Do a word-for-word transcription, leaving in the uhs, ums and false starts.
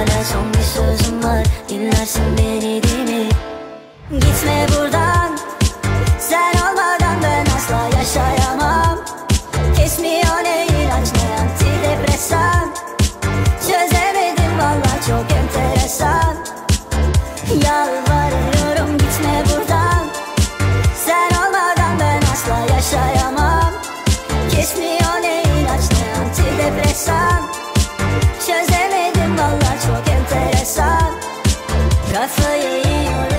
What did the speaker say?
Hala son bir sözüm var, dinlersin beni değil mi? Gitme buradan, sen olmadan ben asla yaşayamam. Kesmiyor ne ilaç ne antidepresan. Çözemedim valla, çok enteresan. Yalvarıyorum gitme buradan, sen olmadan ben asla yaşayamam. Kesmiyor ne ilaç ne antidepresan. Çözemedim valla, çok enteresan. Kafayı yiyorum.